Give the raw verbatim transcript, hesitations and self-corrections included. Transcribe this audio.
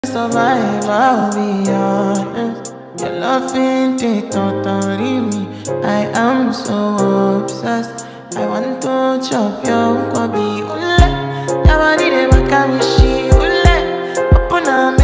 Survive, I'll be honest. Your loving they totally me. I am so obsessed. I want to chop your kwabi. Ule, your body they make me